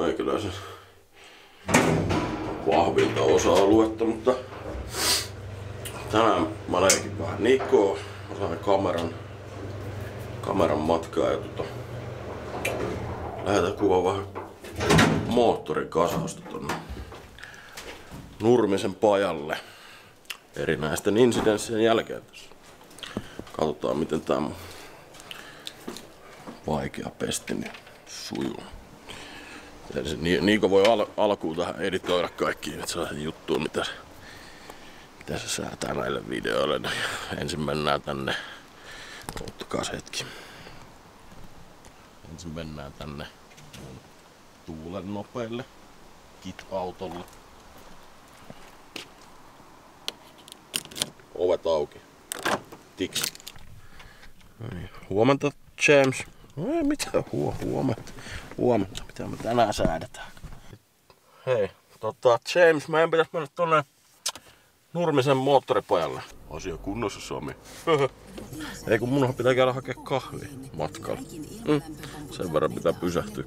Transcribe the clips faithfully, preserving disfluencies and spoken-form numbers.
meikäläisen vahvinta osa-aluetta, mutta tänään mä leikin vähän Nikoa. Mä sain kameran, kameran matkaa ja tota, lähdetään kuvaa vähän moottorin kasausta tonne Nurmisen pajalle erinäisten insidenssien jälkeen tässä. Katsotaan miten tää mun vaikea pestini sujuu. Niiko voi al alkuun tähän editoida kaikkiin, että saa juttuun mitä, mitä se säätää näille videoille. Ensin mennään tänne, ottakaa hetki. Ensin mennään tänne tuulen nopeille kit-autolle. Ovet auki. Tiks. Noin. Huomenta, James. No ei mitään, Huo, huomenta. Huomenta, mitä me tänään säädetään. Hei, tota, James, meidän pitäis mennä tonne Nurmisen moottoripajalle. Asia kunnossa, Sami. Ei kun munhan pitää käydä hakea kahvia matkalla. Mm. Sen verran pitää pysähtyä.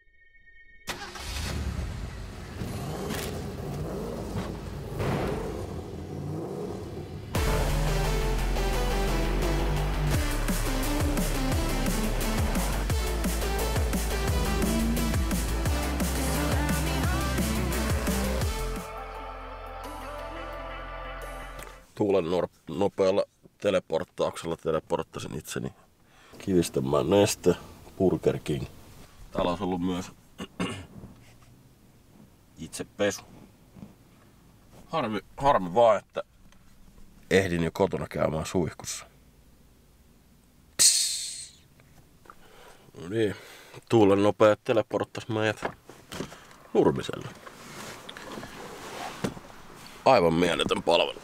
Tuulen nopealla teleporttauksella teleporttasin itseni Kivistämään Neste, Burger King. Täällä olisi ollut myös itse pesu. Harmi, harmi vaan, että ehdin jo kotona käymään suihkussa. Psss. No niin, Tuulen nopea teleporttas meidät Nurmiselle. Aivan mieletön palvelu.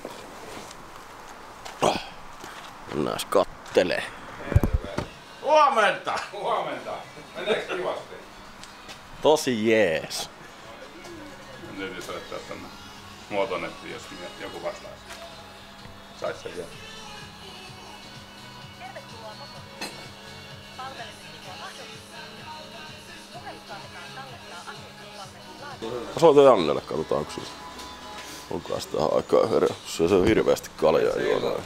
Mennään kattelee. Huomenta! Huomenta! Meneekö kivasti? Tosi jees. Nyt jos soittaa tänne muotonettiin, jos joku vastaa. Sais sen vielä. Tervetuloa Motonetiin. Palvelemme sinua mahdollisuudella. Puhelut annetaan tallentaa asuintilanne laadun. Soita Jannelle, katsotaan onko siis. Onko sitä aikaa herää. Se on hirveästi kaljaa juonaa.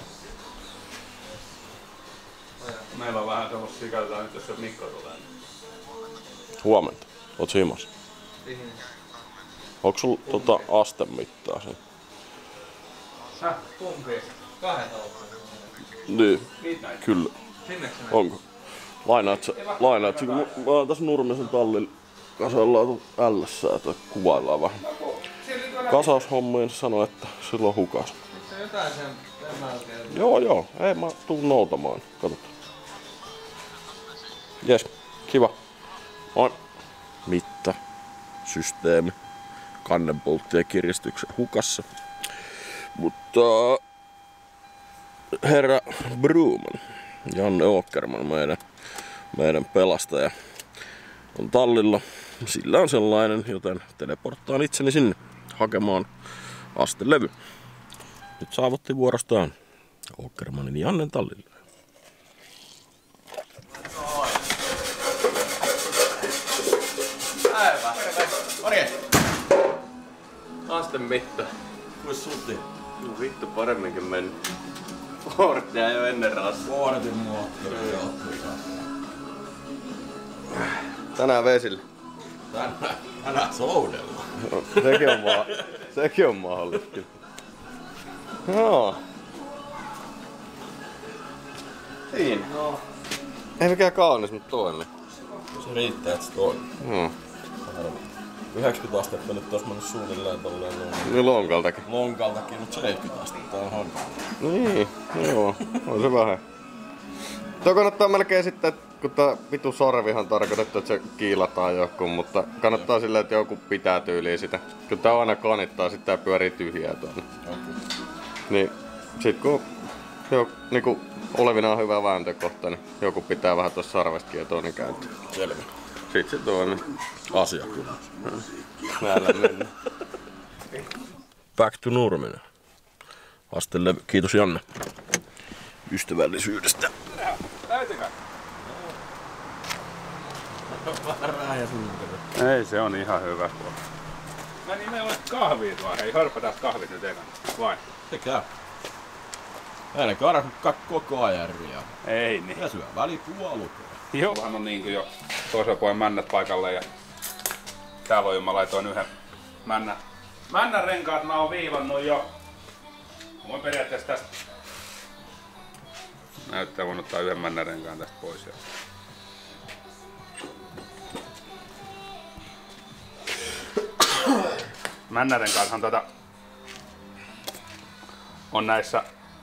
Meillä on vähän semmosia, katsotaan nyt jos se Mikko tulee. Huomenta. Oot himassa? Onko sulla tota astemittaa siinä? Häh? Kumpi? Kahden talouksen? Niin, Midnight. kyllä. Sinneksi menee? Onko? Lainaat sä, lainaat sä, kun mä oon tässä Nurmisen tallilla kasaillaan L-ssä, että kuvaillaan vähän. Kasaushommiin sanoi, että silloin hukas. Eikö se jotain sen tämän jälkeen? Joo joo, ei mä tuun noutamaan. Katsotaan. Jes, kiva. Moi. Mitta, systeemi, kannenpoltti ja kiristyksen hukassa. Mutta herra Bruman, Janne Åkerman, meidän, meidän pelastaja, on tallilla. Sillä on sellainen, joten teleporttaan itseni sinne hakemaan astelevy. Nyt saavutti vuorostaan Åkermanin Jannen tallille. Päivä! Morjens! Asten mitta. Kuis suti? No vittu paremminkin meni. Fortia jo ennen rassaa. Fortin moottori, joo. Tänään vesillä. Tänään, tänään soudella. No, sekin on ma- sekin on mahdollista. Joo. Siinä. No. Ei mikään kaunis, mutta toinen. Se riittää, että se toimii. No. yhdeksänkymmentä astetta nyt olisi mennyt suunnilleen tolleen noin. Niin lonkaltakin. Lonkaltakin, mutta seitsemänkymmentä astetta on hankala. Niin, joo. On se vähän. Tuo kannattaa melkein sitten, kun tää vitu sorvihan on tarkoitettu, että se kiilataan johonkin, mutta kannattaa silleen, että joku pitää tyyliin sitä. Kun tää aina kanittaa, sit tää pyörii tyhjää tuonne. Okay. Niin sit kun jo, niinku olevinaan hyvä vääntökohta, niin joku pitää vähän tuossa sarvesta kietoa, niin kääntyy. Selvä. Sit se toinen. Asia kyllä. Näillä mennään. Back to Nurminen. Astelevy. Kiitos Janne ystävällisyydestä. Näytäkää! Vähän ja sunkere. Ei, se on ihan hyvä. Mä niin meillä on kahvia tuolla. Hei, hörpätään kahvit nyt ekana. Vai? Se käy. Älä kaada koko ajan riaa. Ei niin. Ja syö välipuolukea. Joo. Hän on niinku jo toisella puolen männät paikalle ja täällä on jo, mä laitoin yhden männän. Männän renkaat mä oon viivannut jo. Voin periaatteessa tästä näyttää, voin ottaa yhden männän renkaan tästä pois. Ja männän renkaathan tota on näissä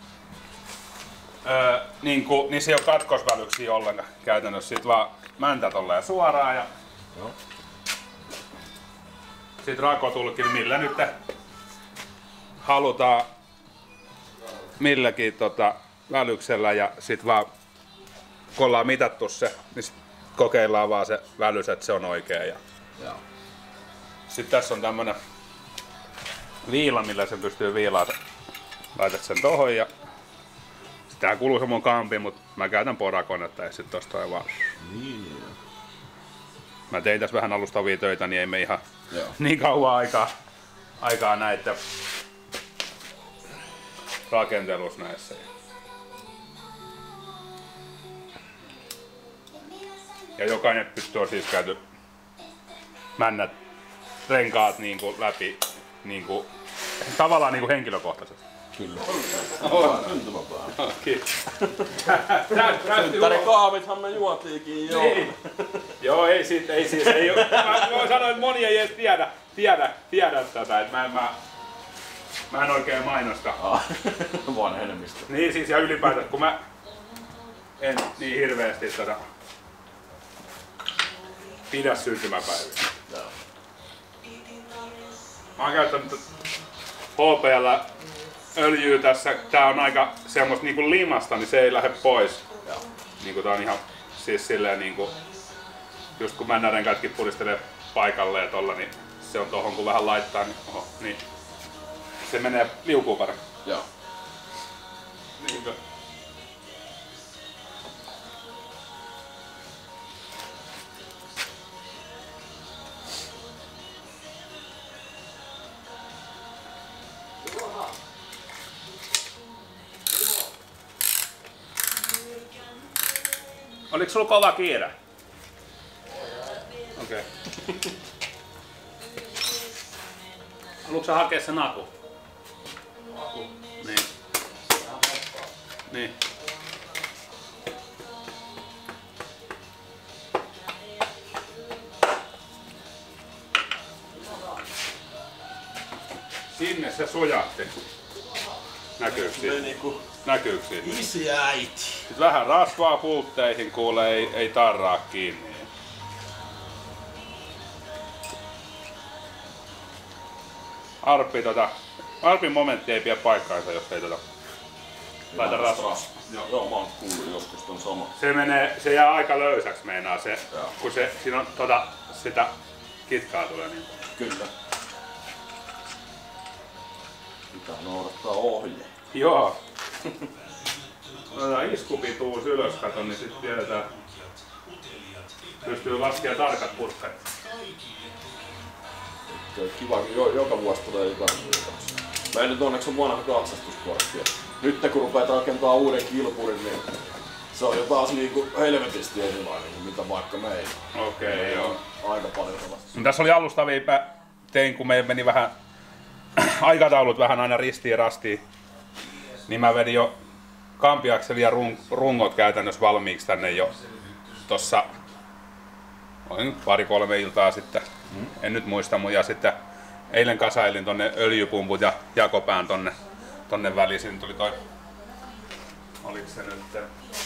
Öö, niinku, niissä ei oo katkosvälyksiä ollenkaan käytännössä, sit vaan mäntä tolleen suoraan ja Joo. sit rakotulkin millä nyt halutaan milläkin tota, välyksellä ja sit vaan kun ollaan mitattu se, niin sit kokeillaan vaan se välys, että se on oikea. Ja Joo. sit tässä on tämmönen viila, millä se pystyy viilaamaan. Laitat sen tohon ja tää kuluu se mun kampi, mut mä käytän porakonetta ja sit tosta on vaan. Niin. Mä tein tässä vähän alustavia töitä, niin ei me ihan Joo. niin kauan aikaa, aikaa näitä rakentelussa näissä. Ja jokainen pystyy on siis käyty männät renkaat niinku läpi niinku, tavallaan niinku henkilökohtaisesti. Kyllä. Oh. Syntymäpäivä. Kiitos. Synttäri kahvithan me juotiinkin jo. Niin. Joo, ei sit, ei siis, ei oo. Mä, mä sanoin, että moni ei edes tiedä, tiedä, tiedä tätä, että mä en, mä, mä en oikein mainosta. Ah, vanhenemista. Niin siis, ja ylipäätään, kun mä en niin hirveästi tätä pidä syntymäpäiviä. Joo. Mä oon käyttänyt H P:llä öljyä tässä, tää on aika semmoista niinku limasta, niin se ei lähde pois. Joo. Niinku tää on ihan siis silleen niinku, just kun männärenkaatkin puristelee paikalle ja tolla, niin se on tohon kun vähän laittaa, niin, oho, niin se menee liukuu paremmin. Joo. Niinkö? Oliko sulla kova kiire? Okei. Okay. Haluatko sä hakea sen aku? Aku? Niin. Niin. Sinne se sujahti. Näkyykö siitä? Niinku Näkyykö siitä? isi äiti. Sitten vähän rasvaa pultteihin, kuule ei, ei tarraa kiinni. Arppi tota, Arpin momentti ei pidä paikkaansa, jos ei tota laita rasvaa. Joo, joo, mä oon kuullut joskus ton sama. Se menee, se jää aika löysäksi meinaa se, Joo. kun se, siinä on tota, sitä kitkaa tulee niin. Kyllä. Pitää noudattaa ohje. Joo. Otetaan iskupituus ylös, kato, niin sitten tiedetään. Pystyy laskemaan tarkat purkkarit. Kiva, jo, joka vuosi tulee jotain muuta. Mä en nyt onneksi on vanha katsastuskortti. Nyt kun rupeat rakentaa uuden kilpurin, niin se on jo taas niinku helvetisti erilainen kuin mitä vaikka meillä. Okei, okay, joo. Aika paljon sellaista. Tässä oli alustavia, mä tein kun meillä meni vähän aikataulut vähän aina ristiin ja rastiin. Niin mä vedin jo kampiakseli ja rung, rungot käytännössä valmiiksi tänne jo tossa pari kolme iltaa sitten. Mm. En nyt muista, ja sitten eilen kasailin tonne öljypumput ja jakopään tonne, tonne väliin. Siinä tuli toi, oliko se nyt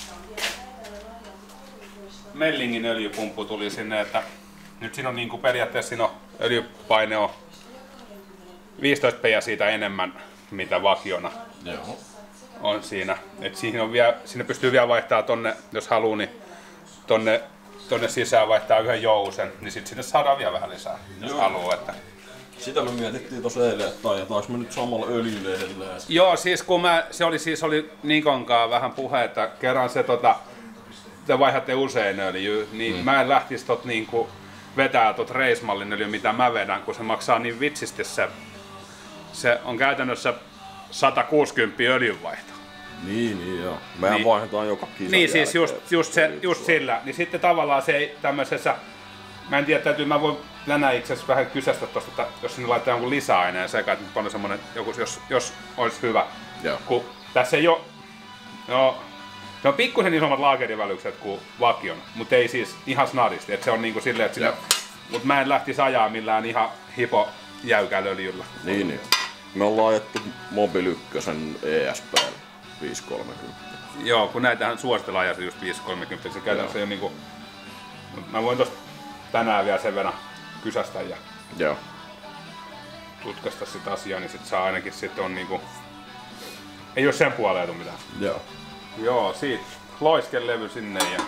Mellingin öljypumppu tuli sinne, että nyt siinä on niinku periaatteessa siinä on öljypaine on viisitoista psi siitä enemmän mitä vakiona. Joo. On siinä. Et siinä, on vielä, siinä pystyy vielä vaihtamaan tonne, jos haluaa, niin tonne, tonne sisään vaihtaa yhden jousen, niin sit sinne saadaan vielä vähän lisää, jos Joo. haluaa. Että. Sitä me mietittiin tossa eilen, että ajetaanko me nyt samalla öljylehdellä. Joo, siis kun mä, se oli siis oli Nikonkaan vähän puhe, että kerran se tota, te vaihdatte usein öljyä, niin mm. mä en lähtisi tot niinku vetää tot reismallin öljyä, mitä mä vedän, kun se maksaa niin vitsisti se. Se on käytännössä sata kuusikymmentä öljynvaihto. Niin, niin joo. Mehän niin, vaihdetaan joka kisan Niin siis just, jälkeen. just, se, just sillä. Niin sitten tavallaan se ei tämmöisessä, mä en tiedä, täytyy, mä voin tänään itse asiassa vähän kysästä tosta, että jos sinne laittaa jonkun lisäaineen sekä, että nyt on semmonen, joku, jos, jos olisi hyvä. Joo. Kun tässä ei oo, no, se on pikkusen isommat laagerivälykset kuin vakion, mutta ei siis ihan snadisti. Et se on niinku silleen, että sillä, mut mä en lähtisi ajaa millään ihan hipo jäykällä öljyllä. Niin, niin. Me ollaan ajettu Mobil ykkösen E S P viisi kolmekymmentä. Joo, kun näitähän suositellaan ajassa just viisi kolmekymmentä, se käytännössä ei oo niinku... Mä voin tosta tänään vielä sen verran kysästä ja Joo. tutkasta sitä asiaa, niin sit saa ainakin sit on niinku... Ei oo sen puoleen tuu mitään. Joo. Joo, siitä loiskelevy sinne ja...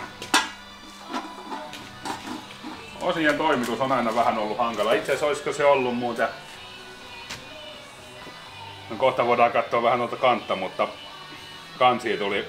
Osien toimitus on aina vähän ollut hankala. Itse asiassa olisiko se ollut muuten... No kohta voidaan katsoa vähän noita kantta, mutta kansia tuli...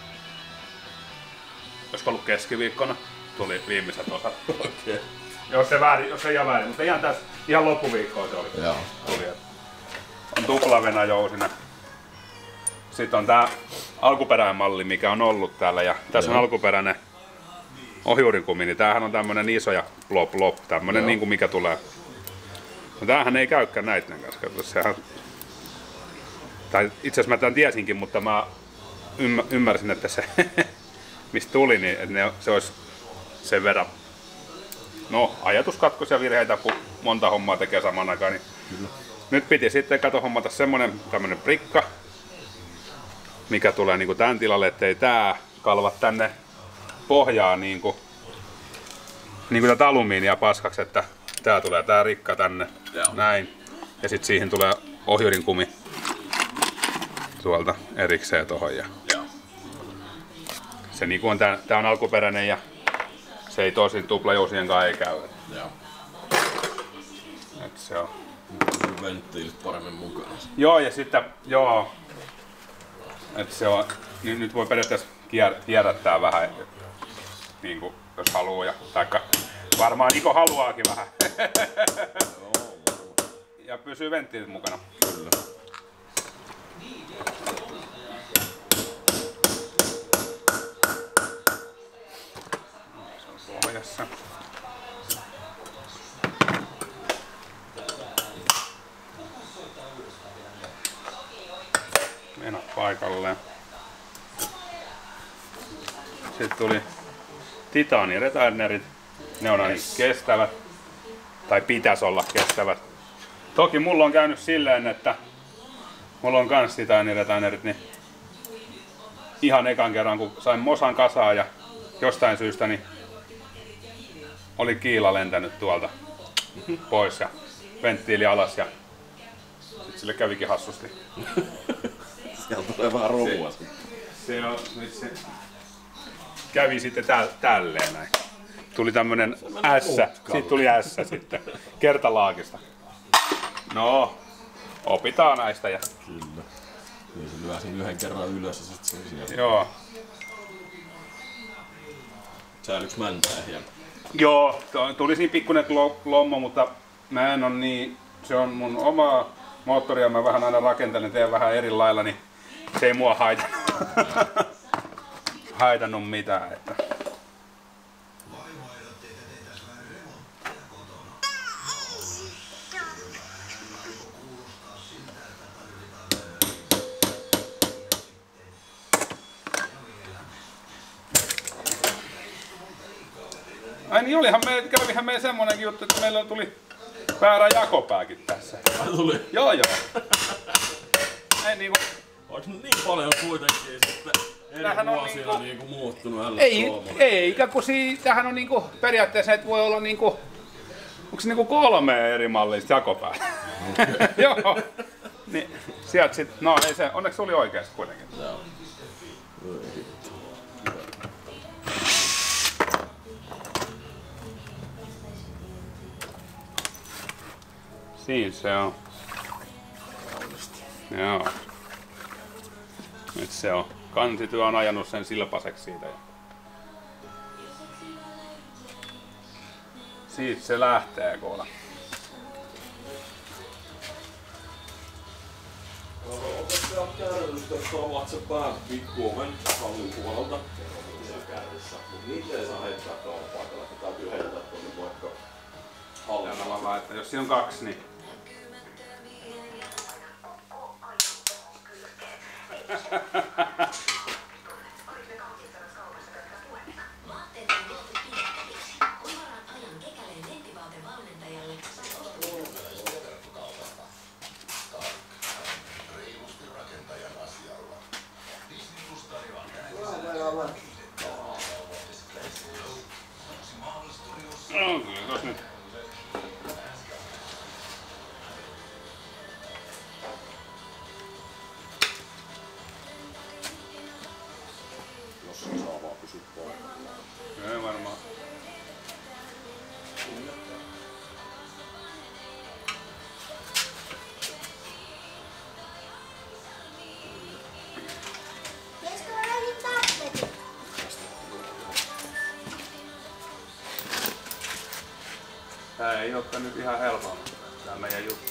Olisiko ollut keskiviikkona? Tuli viimeiset osat. Okei. Jos se väärin, jos se ihan väärin, mutta ihan tässä, ihan loppuviikkoa se oli. Joo. Tuli, on tuplavena jousina. Sitten on tää alkuperäinen malli, mikä on ollut täällä, ja tässä Joo. on alkuperäinen ohjurinkumi, niin tämähän on tämmönen iso ja plop plop, tämmönen niinku mikä tulee. No tämähän ei käykään näitten kanssa, sehän... Tai itse asiassa mä tämän tiesinkin, mutta mä ymmär, ymmärsin, että se mistä tuli, niin että ne, se olisi sen verran no ajatuskatkoisia virheitä, kun monta hommaa tekee saman aikaan. Niin nyt piti sitten kato hommata semmonen tämmönen prikka, mikä tulee niinku tän tilalle, ettei tää kalva tänne pohjaan niinku, niinku tätä alumiinia paskaksi, että tää tulee tää rikka tänne, Joo. näin. Ja sit siihen tulee ohjurinkumi tuolta erikseen tohon. Ja Joo. se niinku on tää, tää on alkuperäinen ja se ei tosin tuplajousien kanssa ei käy. Joo. Et se on. Venttiilit paremmin mukana. Joo ja sitten joo. Et se on, nyt, nyt voi periaatteessa kier, kierrättää vähän, niinku jos haluu ja taikka varmaan Niko haluaakin vähän. Ja pysyy venttiilit mukana. Kyllä. Pohjassa. Mennä paikalleen. Sitten tuli titaaniretainerit. Ne on aina kestävät. Tai pitäisi olla kestävät. Toki mulla on käynyt silleen, että mulla on kans titaaniretainerit, niin ihan ekan kerran kun sain mosan kasaan ja jostain syystä niin oli kiila lentänyt tuolta pois ja venttiili alas ja sit sille kävikin hassusti. Sieltä tulee vähän rouvua. Se, se, on, se kävi sitten tä, tälleen näin. Tuli tämmönen S, siitä tuli S sitten, kertalaakista. No, opitaan näistä ja... Kyllä. Niin se lyö sen yhden kerran ylös ja sit se on siellä. Joo. Säilyks mäntää hieman? Joo, tuli siinä pikkuinen lommo, mutta mä en on niin... Se on mun oma moottori ja mä vähän aina rakentelen, teen vähän eri lailla, niin se ei mua haitannut. haitannut mitään. Että. Ai niin olihan me, kävihän meillä semmonenkin juttu, että meillä tuli väärä jakopääkin tässä. Ai tuli? Joo joo. Ei niinku... Oiks niin paljon kuitenkin sitten eri Tämähän on vuosina niinku- niinku muuttunut L Ei, kolme? ei ikään kuin si, tämähän on niinku periaatteessa, että voi olla niinku... Onks niinku kolme eri mallista jakopäätä? Okay. Joo. Niin, sieltä sit, no ei se, onneksi oli oikeesti kuitenkin. Joo. Voi hitto. Siinä se on. Joo. Nyt se on. Kansityö on ajanut sen silpaseksi siitä. Siitä se lähtee kuule. Opettajat kärrystä, jos saavat sen pään pikkuoven hallin puolelta. Siellä kärryssä. Mut niitä ei saa heittää kauppapaikalla, että täytyy heittää tuonne vaikka hallin. Tavallaan, että jos siinä on kaksi, niin... No kyllä, tos nyt. Jos se saa vaan pysyä paikalla. Ei varmaan. Pitäisikö mä näihin tappetin? Tää ei oo nyt ihan helppoa, tää meidän juttu.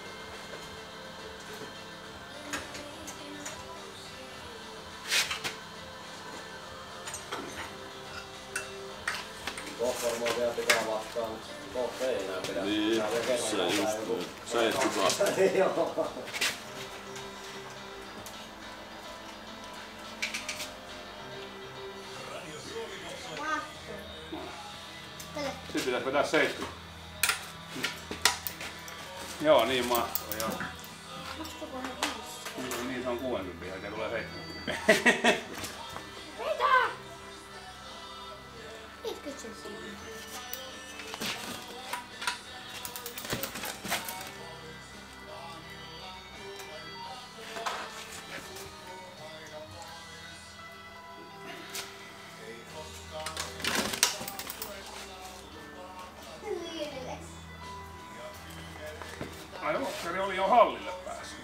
Kohta varmaan vielä pitää vastaan, mutta kohta ei enää pidä. Niin, se just niin. seitsemänkymmentä astetta. Joo. Sitten pitäis vetää seitsemänkymmentä. Joo, niin mahtuu, joo. Maksuuko ne viisi? Niin, niin se on kuusikymmentä, ja tulee seitsemänkymmentä. Mitä? viisikymmentä senttiä. Ai Oskari oli jo hallille päässyt.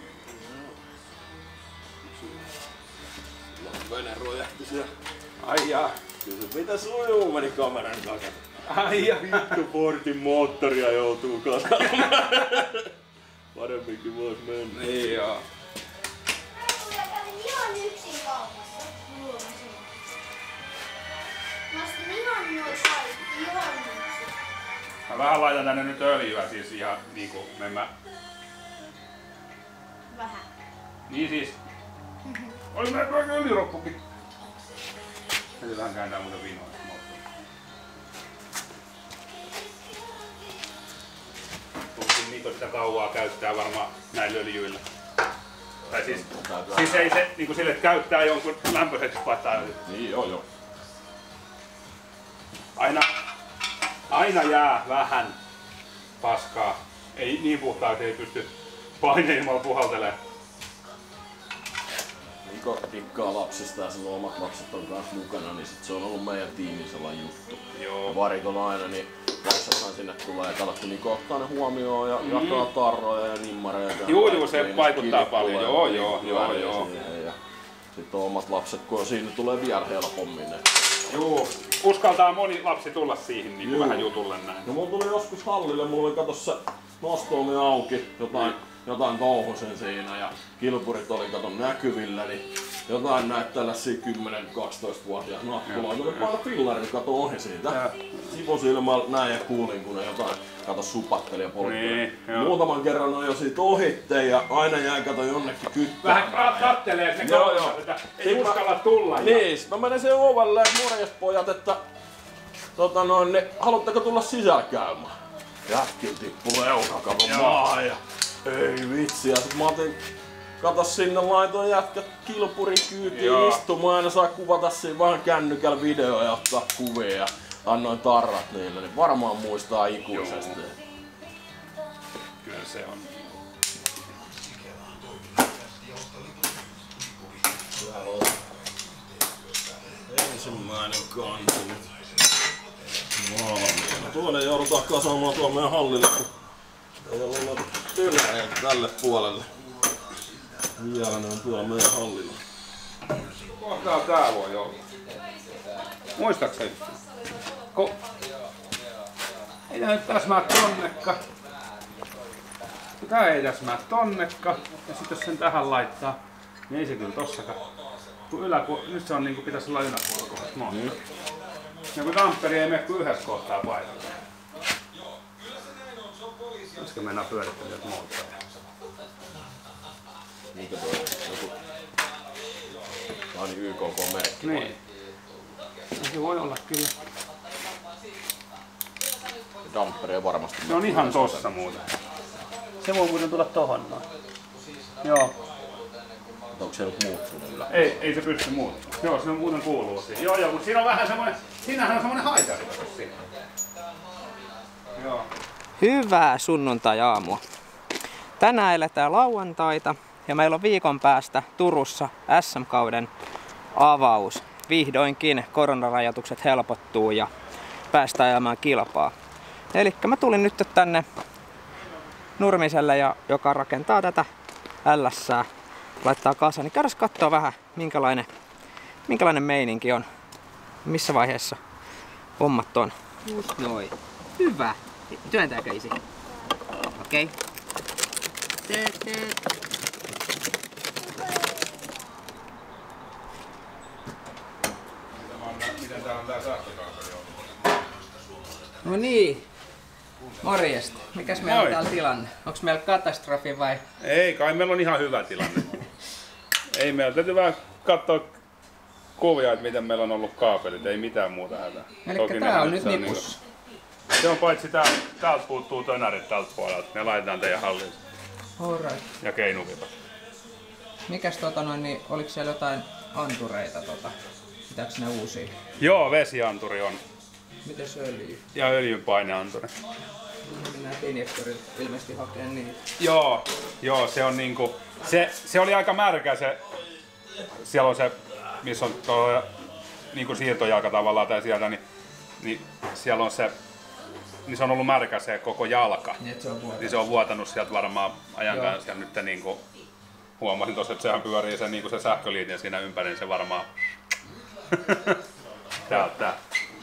Vene rojahti siellä. Ai jaa. Kysy, mitä sujuu, meni kameran takana. Ai jaa. Vittu Fortin moottoria joutuu kasaamaan. Paremminkin vois mennä. Niin joo. Mä kävin ihan yksin kaupassa. Mulla on se. Mä ostin ihan noin kaikki, ihan yksin. Mä vähän laitan tänne nyt öljyä siis ihan niinku mä... Vähän. Niin siis... Oli meillä vaikka öljyrokkukin. Täytyy vähän kääntää muuten vinoa. Tuskin Niko sitä kauaa käyttää varmaan näillä öljyillä. Tai siis, siis ei se niinku sille, että käyttää jonkun lämpöiseksi laittaa öljyä. Niin joo joo. Aina, aina jää vähän paskaa. Ei niin puhtaaksi, ei pysty paineimalla puhaltelemaan. Niko tikkaa lapsista ja sillä omat lapset on kanssa mukana, niin sit se on ollut meidän tiimin sellainen juttu. Joo. Ja varit on aina, niin lapsethan sinne tulee ja katsottu Niko ottaa ne huomioon ja mm. jakaa tarroja ja nimmareita. Juu, juu, se vaikuttaa paljon. Joo, joo, joo, joo. Ja sitten on omat lapset, kun on siinä, tulee vielä helpommin ne. Juu, uskaltaa moni lapsi tulla siihen niin vähän jutulle näin. No mulla tuli joskus hallille, mulla oli kato se nostoomi auki, jotain, mm. jotain touhusen siinä ja kilpurit oli kato näkyvillä, niin jotain näitä tällaisia kymmenen kaksitoista vuotiaat nappuloita, ne paino fillarin kato ohi siitä. Sivusilmalla näin ja kuulin, kun ne jotain kato supatteli ja poltteli. Niin, muutaman kerran on jo siitä ohitte ja aina jäi kato jonnekin kyttäämään. Vähän kattelee se Joo, kautta, joo. että ei uskalla tulla. Niin, sit mä menen sen ovelle, että morjes pojat, että tota noin, niin, haluatteko tulla sisällä käymään? Jätkillä tippuu leuka, kato maahan ja ei vitsi. Ja sit mä otin, kato sinne laitoin jätkät kilpurin kyytiin Joo. istumaan, aina saa kuvata siinä vähän kännykällä videoja ja ottaa kuvia ja annoin tarrat niille, niin varmaan muistaa ikuisesti. Kyllä se on. Ensimmäinen kanti nyt valmiina. Tuonne joudutaan kasaamaan tuon meidän hallille, kun ei ollut noita tynäreitä tälle puolelle. Vielä ne on tuolla meidän hallilla. Kohtaa tää voi olla. Muistaakseni? Ko... Ei Ei nyt täsmää tonnekka. Tää ei täsmää tonnekka. Ja sit jos sen tähän laittaa, niin ei se kyllä tossakaan. Kun yläku... Nyt se on niinku pitäis olla yläpuolella kohdassa moottori. Ja kun damperi ei mene kuin yhdessä kohtaa paikalla. Olisiko mennään pyörittämään moottoria? Mikä tuo joku... Tää on niin Y K K-merkki. Niin. Se voi olla kyllä. Damperi on varmasti. Se on ihan tossa muuten. Se voi muuten tulla tohon noin. Joo. Onko se nyt muuttunut? Ei, ei se pysty muuttumaan. Joo, se on muuten kuuluu siihen. Joo, joo, mutta siinä on vähän semmoinen, siinähän on semmoinen haitari siinä. Joo. Hyvää sunnuntai-aamua. Tänään eletään lauantaita ja meillä on viikon päästä Turussa S M-kauden avaus. Vihdoinkin koronarajoitukset helpottuu ja päästään ajamaan kilpaa. Elikkä mä tulin nyt tänne Nurmiselle, ja, joka rakentaa tätä L:ää, laittaa kasaan, niin käydään katsoa vähän minkälainen, minkälainen meininki on, missä vaiheessa hommat on. Just noin. Hyvä. Työntääkö isi? Okei. Okay. Miten tää on tää sähkökaapeli? No niin. Morjesta. Mikäs meillä on Moi. täällä tilanne? Onks meillä katastrofi vai? Ei, kai meillä on ihan hyvä tilanne. Ei meillä, täytyy vähän katsoa kuvia, että miten meillä on ollut kaapelit, ei mitään muuta hätää. Elikkä tää on nyt nipus. Se on paitsi tää, täältä puuttuu tönärit tältä puolelta, ne laitetaan teidän halliin. Alright. Ja keinukita. Mikäs tota noin, niin oliks siellä jotain antureita tota? Pitääks ne uusia? Joo, vesianturi on. Mites öljy? Ja öljynpaineanturi. Mennään injektorit ilmeisesti hakee niitä. Joo, joo, se on niinku, se, se oli aika märkä se, siellä on se, missä on tuo niinku siirtojalka tavallaan tai sieltä, niin, niin siellä on se, niin se on ollut märkä se koko jalka. Niin, se on vuotanut. Niin se on vuotanut sieltä varmaan ajan Joo. kanssa ja nyt niinku, huomasin tossa, että sehän pyörii se, niinku se sähköliitin siinä ympäri, niin se varmaan täältä.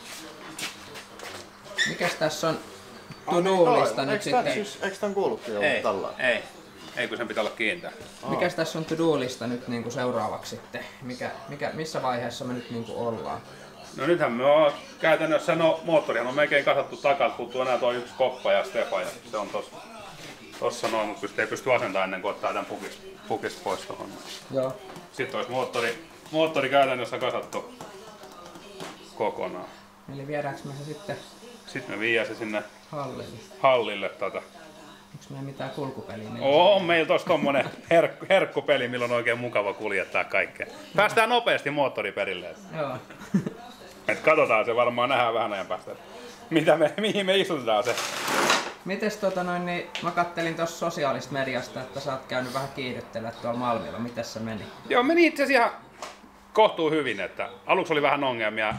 Mikäs tässä on to-do-lista nyt sitten? Siis, eikö tän kuulukin ollut Ei, tällä? ei, ei kun sen pitää olla kiinteä. Mikäs tässä on to-do-lista nyt niinku seuraavaksi sitten? Mikä, mikä, missä vaiheessa me nyt niinku ollaan? No nythän me on käytännössä, no moottorihan on melkein kasattu takaa, puuttuu enää tuo yksi koppa ja Stefa ja se on tossa, tossa noin, mutta ei pysty asentamaan ennen kuin ottaa tämän pukis, pukis pois tohon. Joo. Sitten olisi moottori, moottori käytännössä kasattu kokonaan. Eli viedäänkö me se sitten Sitten me viiää se sinne hallille? hallille tätä. Onks meillä mitään kulkupeliä? On meillä tossa tommonen herkku, herkkupeli, millä on oikein mukava kuljettaa kaikkea. Päästään nopeasti moottori perille. Joo. Et katsotaan se varmaan, nähdään vähän ajan päästä. Mitä me, mihin me istutetaan se. Mites tota noin, niin mä kattelin tuossa sosiaalista mediasta, että sä oot käynyt vähän kiihdyttellä tuolla Malmilla. Mitäs se meni? Joo, meni itse asiassa ihan kohtuu hyvin, että aluksi oli vähän ongelmia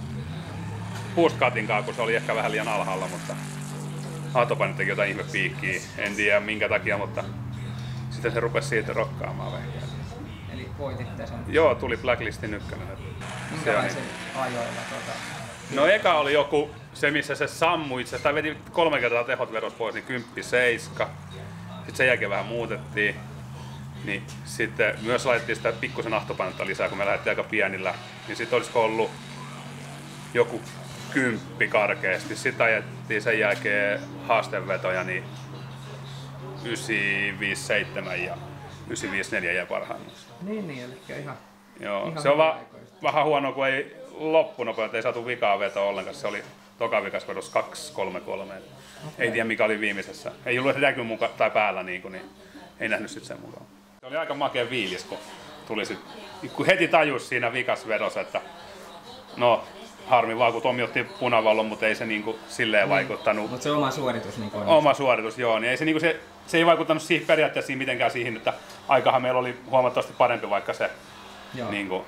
puuskatin kanssa, kun se oli ehkä vähän liian alhaalla, mutta autopaine teki jotain ihme piikkiä, en tiedä minkä takia, mutta sitten se rupesi siitä rokkaamaan vehkeä. Eli voititte sen. Joo, tuli Blacklistin ykkönen. Minkälaisen ajoilla tota? No eka oli joku, se missä se sammui itse, tai veti kolme kertaa tehot veros pois, niin kymppi seiska. Sitten sen jälkeen vähän muutettiin. Niin sitten myös laitettiin sitä pikkusen ahtopainetta lisää, kun me lähdettiin aika pienillä. Niin sitten olisiko ollut joku kymppi karkeasti. Sitten ajettiin sen jälkeen haastevetoja, niin yhdeksän viisi seitsemän ja yhdeksän viisi neljä jäi parhaimmassa. Niin, niin, eli ihan... Joo, ihan se on va- aikoista. vähän huono, kun ei loppunopeutta, ei saatu vikaa vetoa ollenkaan. Se oli toka vikas vedossa kaksi kolme kolme. Okay. Ei tiedä mikä oli viimeisessä. Ei ollut näky muka tai päällä, niin, kuin, niin ei nähnyt sitten sen mukaan. Se oli aika makea fiilis, kun tuli sit, kun heti tajus siinä vikas vedossa, että no harmi vaan, kun Tomi otti punavallon, mutta ei se niinku silleen vaikuttanut. Mutta se oma suoritus niin on. Oma suoritus, joo. Niin ei se, niinku se, se ei vaikuttanut siihen periaatteessa siihen mitenkään siihen, että aikahan meillä oli huomattavasti parempi, vaikka se Joo. niinku,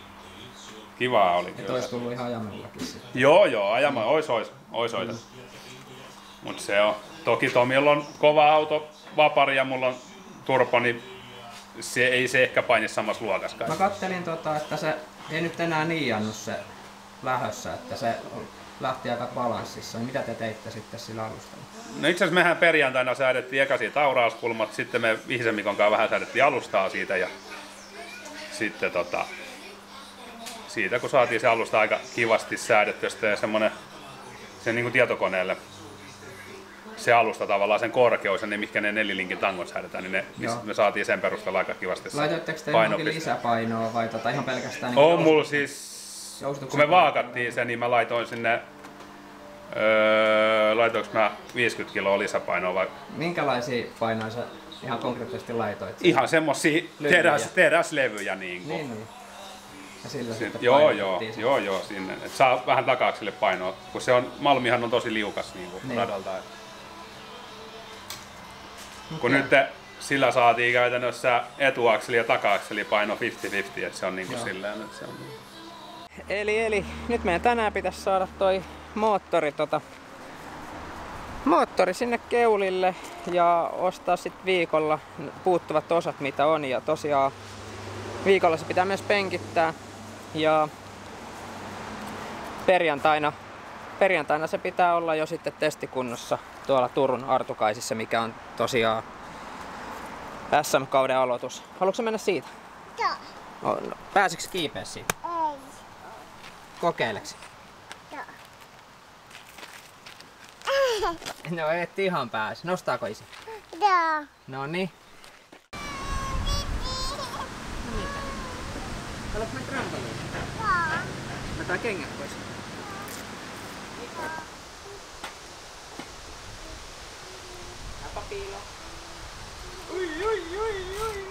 kivaa oli. Ja kyllä. tois tullut ihan ajamellakin sitten. Joo, joo, ajamaan, ois, ois, ois ois. Mm. Mut se on, toki Tomilla on kova auto, vapari ja mulla on turpo, niin se ei se ehkä paini samassa luokassa. Mä kattelin, tota, että se ei nyt enää niiannut se lähössä, että se lähti aika balanssissa. Mitä te teitte sitten sillä alustalla? No itse asiassa mehän perjantaina säädettiin eka siitä aurauskulmat, sitten me Vihisen Mikon kanssa vähän säädettiin alustaa siitä ja sitten tota, siitä kun saatiin se alusta aika kivasti säädetty ja semmonen sen niin kuin tietokoneelle se alusta tavallaan sen korkeus ja ne mihinkä ne nelilinkin tangon säädetään, niin ne, me saatiin sen perusteella aika kivasti se laitoitteko te johonkin lisäpainoa vai tota ihan pelkästään niin on mulla siis, kun me vaakattiin sen, niin mä laitoin sinne öö, laitoinko mä viisikymmentä kiloa lisäpainoa vai? Minkälaisia painoja sä ihan konkreettisesti laitoit? Ihan semmosia teräs, teräslevyjä niinku. Niin, niin. Ja sillä Sin, sitten joo, joo, joo, joo, sinne. Et saa vähän takaakselle painoa, kun se on, Malmihan on tosi liukas niinku niin. radalta. Okay. Kun nyt sillä saatiin käytännössä etuakseli ja taka-akseli paino viisikymmentä viisikymmentä, että se on niinku silleen, että se on niin. Eli, eli nyt meidän tänään pitäisi saada toi moottori, tota, moottori sinne keulille ja ostaa sitten viikolla puuttuvat osat mitä on ja tosiaan viikolla se pitää myös penkittää ja perjantaina, perjantaina se pitää olla jo sitten testikunnossa tuolla Turun Artukaisissa, mikä on tosiaan S M-kauden aloitus. Haluatko mennä siitä? Joo. No, pääsikö kiipeä siitä? Ei. Kokeileksi? Joo. No et ihan pääse. Nostaako isi? Joo. No niin. Haluatko mennä trampoliin? Joo. Mä tää kengät pois. Äpä piilo. Ui, ui, ui, ui.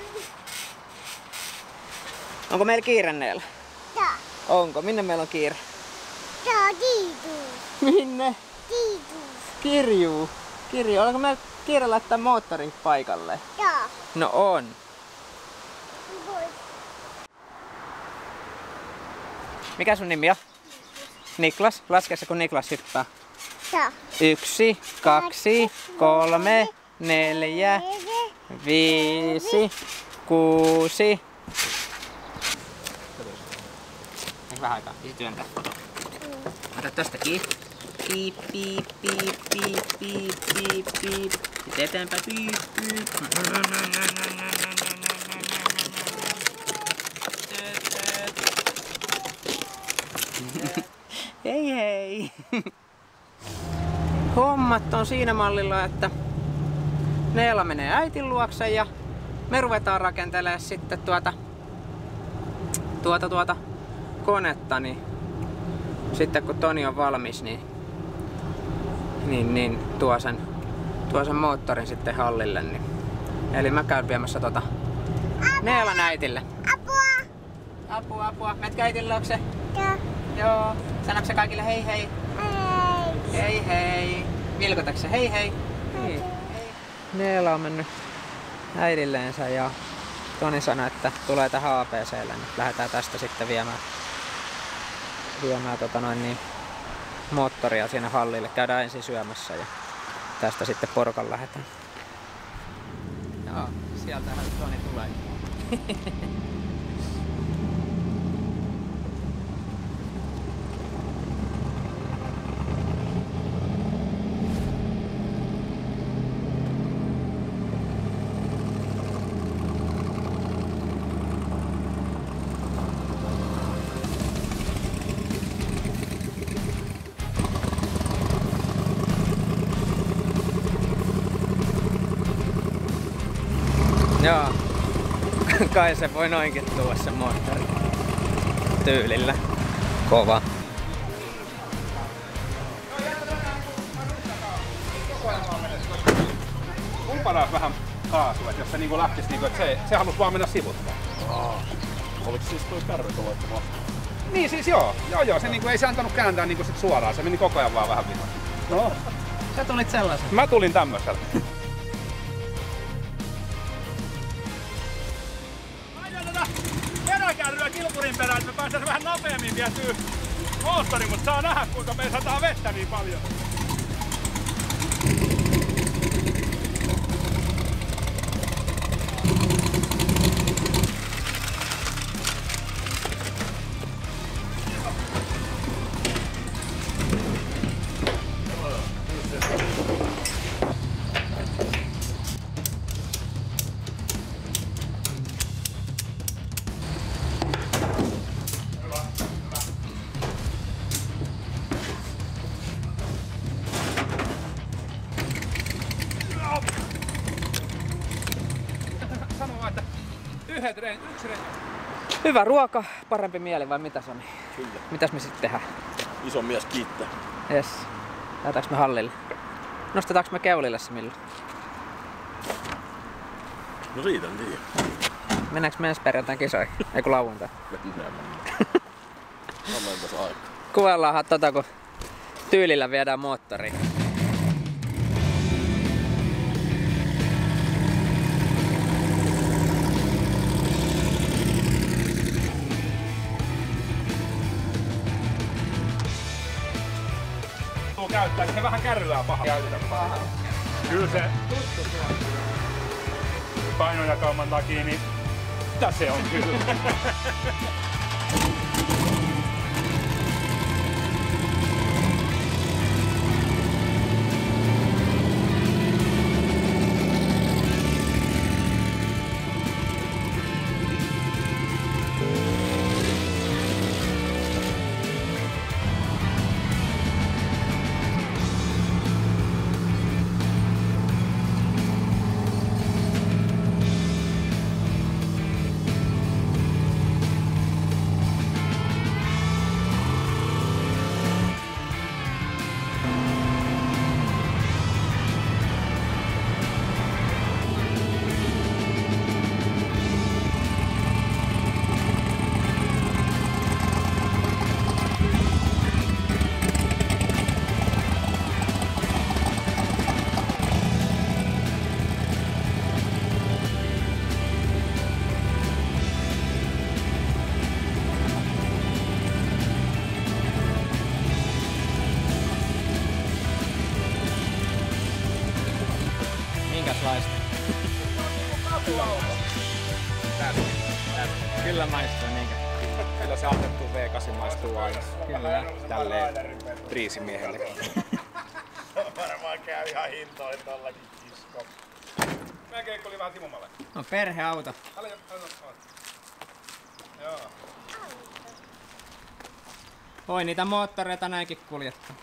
Onko meillä kiire Neela? Joo. Onko? Minne meillä on kiire? Joo, kiitos. Minne? Kiitos. Kirjuu. Kirjuu. Onko meillä kiire laittaa moottori paikalle? Joo. No on. Pois. Mikä sun nimi on? Niklas. Laske se kun Niklas hyppää. Joo. Yksi, kaksi, kolme, neljä, viisi, kuusi. Ehkä vähän aikaa. Isi työntää. Ota tästä kiinni. Piip, piip, piip, piip, piip, piip, piip. Sitten eteenpäin. Piip, piip. Hei hei! Hommat on siinä mallilla, että Neela menee äitin luokse ja me ruvetaan rakentelemaan sitten tuota, tuota, tuota konetta, niin sitten kun Toni on valmis, niin, niin, niin tuo, sen, tuo sen moottorin sitten hallille. Niin. Eli mä käyn viemässä tota Neelan äitille. Apua! Apua, apua. Metkö äitin luokse? Joo. Joo. Sanoitko sä kaikille hei hei? Ei. Hei hei. Vilkutatko sä hei hei? Hei. Neela on mennyt äidilleensä ja Toni sanoi, että tulee tähän A P C:lle, niin lähdetään tästä sitten viemään, viemään tota noin niin, moottoria sinne hallille. Käydään ensin syömässä ja tästä sitten porukan lähdetään. Joo, sieltähän Toni tulee. Joo, kai se voi noinkin tuoda se moottori tyylillä. Kova. Kumpalaan vähän kaasua, että jos se niinku lähtisi niinku, että se, se halus vaan mennä sivuttaan. Aa. Oliko siis toi kärry aloittamaan? Niin siis joo, joo joo, se niinku ei se antanut kääntää niinku sit suoraan, se meni koko ajan vaan vähän vihaan. No. Sä tulit sellaisen? Mä tulin tämmösellä. Peräkärryä kilpurin perään, että me päästään vähän nopeammin vietyä moottori, mutta saa nähdä kuinka me sataa vettä niin paljon. yhdet ren, yksi ren. Hyvä ruoka, parempi mieli vai mitä Sami? Kyllä. Mitäs me sitten tehdään? Iso mies kiittää. Jes. Lähdetäänkö me hallille? Nostetaanko me keulille se milloin? No siitä en tiedä. Mennäänkö me ensi perjantain kisoihin? Ei kun lauantai. Mennään, mennään. Annan tässä aikaa. Kuvallaanhan tota kun tyylillä viedään moottoriin. Tuu käyttää, niin se vähän kärryää paha. Paha. Kyllä se painojakauman takia, niin mitä se on kyllä. Minkäslaista? Kyllä maistuu niinkö? Kyllä se ahdettu V kahdeksan maistuu aina. Kyllä. Tälleen riisimiehellekin. Varmaan käy ihan hintoin tollakin kisko. Melkein oli vähän Timomalle. No perheauto. Älä jo, älä jo. Joo. Voi niitä moottoreita näinkin kuljettaa.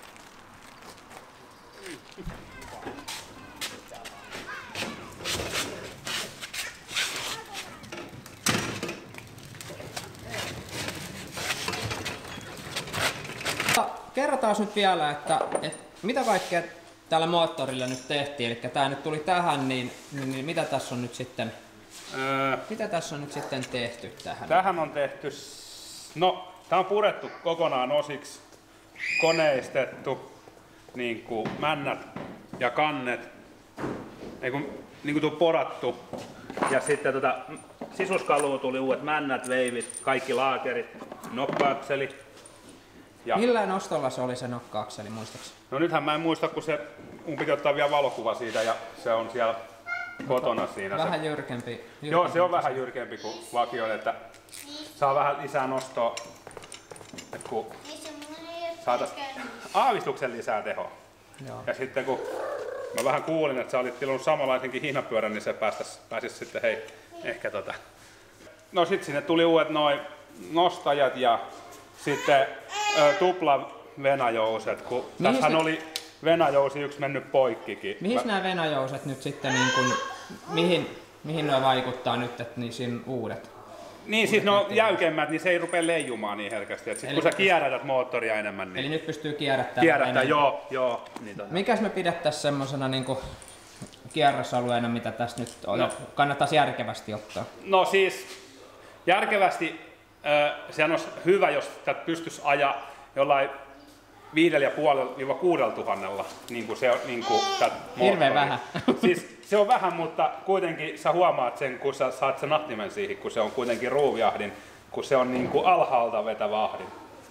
Kerrotaan nyt vielä, että, että mitä kaikkea tällä moottorilla nyt tehtiin. Eli tää nyt tuli tähän, niin, niin, niin mitä tässä on nyt sitten, Öö, mitä tässä on nyt sitten tehty tähän? tähän on tehty, s- no tää on purettu kokonaan osiksi, koneistettu, niin kuin männät ja kannet, niin kuin, niin kuin tuo porattu. Ja sitten tota, sisuskaluun tuli uudet männät, veivit, kaikki laakerit, nokka-akseli. Ja, Millä nostolla se oli se nokka-akseli, muistaakseni? no nythän mä en muista, kun se, mun piti ottaa vielä valokuva siitä ja se on siellä kotona siinä. Vähän se. jyrkempi. jyrkempi. Joo, se on vähän jyrkempi kuin vakio, että saa vähän lisää nostoa, että kun saatais aavistuksen lisää tehoa. Joo. Ja sitten kun mä vähän kuulin, että sä olit tilannut samanlaisenkin hihnapyörän, niin se päästäis, pääsis sitten hei, ehkä tota. No sit sinne tuli uudet noin nostajat ja sitten ö, tupla venajouset, kun Mihin tässähän ne- oli venajousi yksi mennyt poikkikin. Mihin Mä- nämä venajouset nyt sitten, niin kun, mihin, mihin ne vaikuttaa nyt, että niin siinä uudet? Niin siis no jäykemmät, niin se ei rupea leijumaan niin herkästi. Et sit Eli kun sä nyt- kierrätät moottoria enemmän, niin Eli nyt pystyy kierrättämään kierrättää, enemmän. joo, joo. Niin tota. Mikäs me pidettäisiin semmosena niinku kierrosalueena, mitä tässä nyt on? No. Kannattaisi järkevästi ottaa. No siis järkevästi äh, sehän olisi hyvä, jos tätä pystyisi ajaa jollain viidellä ja puolella kuudella tuhannella, niin kuin se on niin kuin tätä Hirveän moottoria. vähän. Siis se on vähän, mutta kuitenkin sä huomaat sen, kun sä saat sen nattimen siihen, kun se on kuitenkin ruuviahdin, kun se on niin kuin alhaalta vetävä ahdin.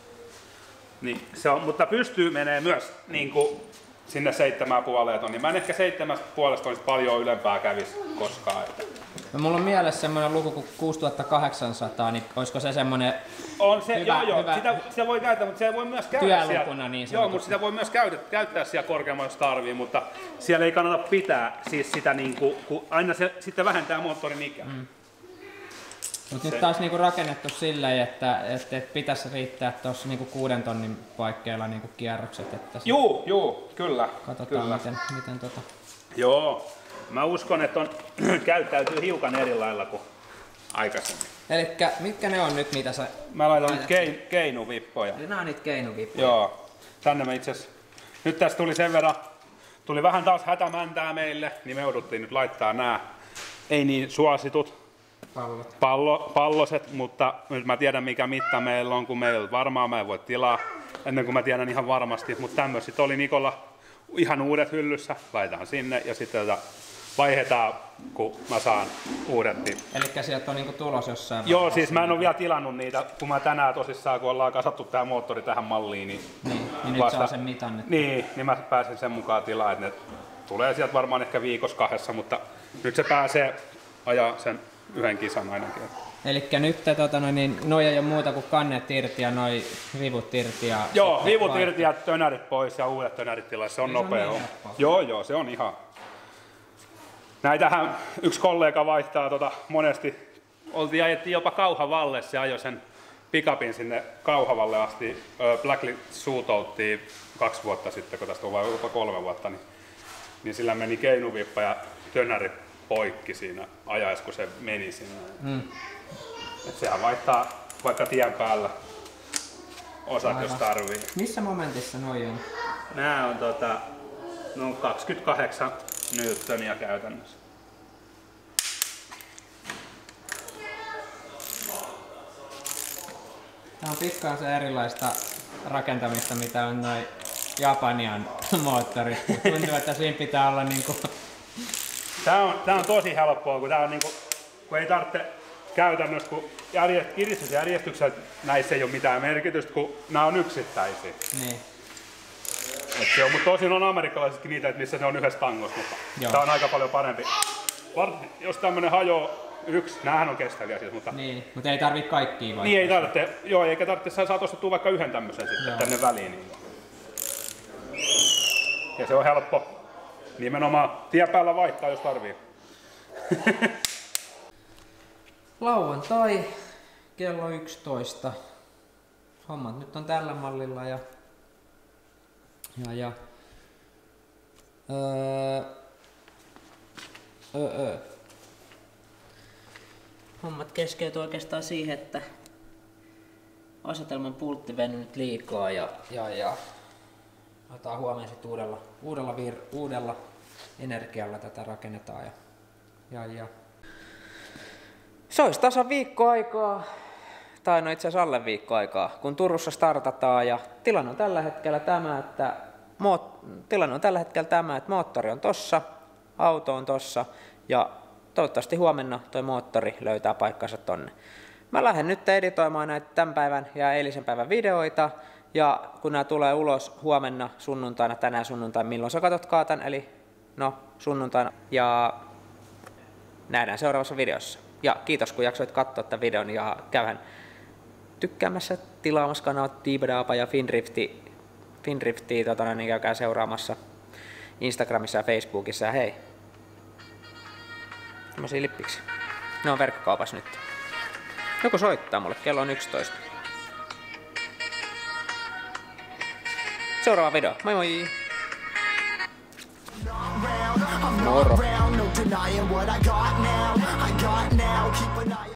Niin se on, mutta pystyy menee myös niin kuin sinne seitsemään puoleen tonniin. Mä en ehkä seitsemästä puolesta olisi paljon ylempää kävis koskaan. Että. No, mulla on mielessä semmoinen luku kuin kuusituhattakahdeksansataa, niin olisiko se semmoinen On se, Hyvä, joo, joo, hyvä. Sitä, sitä voi käyttää, mutta se voi myös käydä Työlukuna siellä. niin Joo, sanotusti. mutta sitä voi myös käyttää, käyttää siellä korkeammalla, jos tarvii, mutta siellä ei kannata pitää siis sitä niin kuin, kun aina se sitten vähentää moottorin ikää. Mm. Mutta nyt Se- taas niinku rakennettu silleen, että, että, että pitäisi riittää tuossa niinku kuuden tonnin paikkeilla niinku kierrokset. Että se- Juu, juu, kyllä. Katsotaan kyllä. miten, miten tota... Joo, mä uskon, että on, käyttäytyy hiukan eri lailla kuin aikaisemmin. Elikkä mitkä ne on nyt, mitä sä... Mä laitan nyt kein, keinuvippoja. Eli nää on niitä keinuvippoja. Joo. Tänne me itse asiassa... Nyt tästä tuli sen verran... Tuli vähän taas hätämäntää meille, niin me jouduttiin nyt laittaa nämä ei niin suositut Pallot. pallo, palloset, mutta nyt mä tiedän mikä mitta meillä on, kun meillä varmaan mä en voi tilaa ennen kuin mä tiedän ihan varmasti, mutta tämmöiset oli Nikolla ihan uudet hyllyssä, laitetaan sinne ja sitten tätä vaihdetaan, kun mä saan uudet. Elikkä sieltä on niinku tulos jossain Joo, siis mä en ole vielä tilannut niitä, kun mä tänään tosissaan, kun ollaan kasattu tää moottori tähän malliin, niin, niin, niin vasta, nyt saa sen mitan. Että... Niin, niin mä pääsen sen mukaan tilaan, että ne tulee sieltä varmaan ehkä viikossa kahdessa, mutta nyt se pääsee ajaa sen yhden kisan ainakin. Elikkä nyt tota, no, niin, noi ei ole muuta kuin kannet irti ja noi vivut irti. Ja joo, vivut irti ja tönärit pois ja uudet tönärit tilassa, se on nopea. On joo, joo, se on ihan... Näitähän yksi kollega vaihtaa tota, monesti. Oltiin ajettiin jopa Kauhavalle, se ajoi sen pickupin sinne Kauhavalle asti. Blacklist suutouttiin kaksi vuotta sitten, kun tästä on vain jopa kolme vuotta, niin, niin sillä meni keinuvippa ja tönäri poikki siinä ajais, kun se meni sinne. Mm. Et sehän vaihtaa vaikka tien päällä osat, aivan, jos tarvii. Missä momentissa noi on? Nää on tota, no kaksikymmentäkahdeksan newtonia käytännössä. Tää on pikkasen erilaista rakentamista, mitä on noi Japanian moottorit. Tuntuu, että siinä pitää olla niinku... Tää on, tää on tosi helppoa, kun tää on niinku, kun ei tarvitse käytännössä, kun järjest, kiristysjärjestyksellä näissä ei ole mitään merkitystä, kun nämä on yksittäisiä. Niin. Et se on, mutta tosin on amerikkalaisissakin niitä, että missä se on yhdessä tangossa, mutta joo, tää on aika paljon parempi. Jos tämmönen hajoaa yksi, näähän on kestäviä siis, mutta... Niin, mutta ei tarvii kaikkia vaikka. Niin ei tarvitse, joo, eikä tarvitse, sä saat ostettua vaikka yhden tämmösen sitten joo, tänne väliin. Niin. Ja se on helppo nimenomaan tien päällä vaihtaa, jos tarvii. Lauantai kello yksitoista. Hommat nyt on tällä mallilla ja ja ja öö, öö, öö. Hommat keskeytyy oikeastaan siihen, että asetelman pultti venynyt liikaa ja ja ja otetaan huomioon sit uudella uudella vir, uudella energialla tätä rakennetaan ja ja ja se olisi tasan viikko aikaa, tai no itse asiassa alle viikko aikaa, kun Turussa startataan ja tilanne on tällä hetkellä tämä, että, moot, tilanne on tällä hetkellä tämä, että moottori on tossa, auto on tossa ja toivottavasti huomenna toi moottori löytää paikkansa tonne. Mä lähden nyt editoimaan näitä tämän päivän ja eilisen päivän videoita ja kun nämä tulee ulos huomenna sunnuntaina, tänään sunnuntaina, milloin sä katsotkaan tän, eli no sunnuntaina ja nähdään seuraavassa videossa. Ja kiitos kun jaksoit katsoa tämän videon ja käyhän tykkäämässä, tilaamassa kanavat Diibadaapa ja Finrifti, Finriftiä, tota, niin käykää seuraamassa Instagramissa ja Facebookissa ja hei. Tämmöisiä lippiksi. Ne on verkkokaupassa nyt. Joku soittaa mulle, kello on yksitoista. Seuraava video, moi moi! Moro.